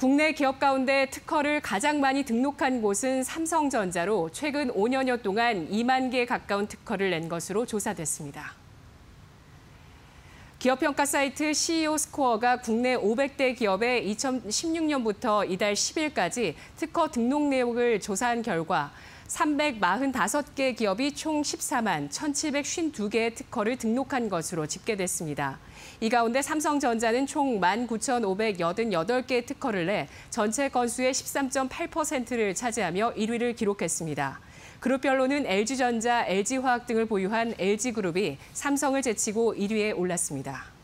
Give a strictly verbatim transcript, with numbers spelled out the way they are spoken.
국내 기업 가운데 특허를 가장 많이 등록한 곳은 삼성전자로 최근 오 년여 동안 이만 개 가까운 특허를 낸 것으로 조사됐습니다. 기업평가 사이트 씨이오 스코어가 국내 오백 대 기업의 이천십육 년부터 이달 십 일까지 특허 등록 내역을 조사한 결과 삼백사십오 개 기업이 총 십사만 천칠백오십이 개의 특허를 등록한 것으로 집계됐습니다. 이 가운데 삼성전자는 총 만 구천오백팔십팔 개의 특허를 내 전체 건수의 십삼 점 팔 퍼센트를 차지하며 일 위를 기록했습니다. 그룹별로는 엘지전자, 엘지화학 등을 보유한 엘지그룹이 삼성을 제치고 일 위에 올랐습니다.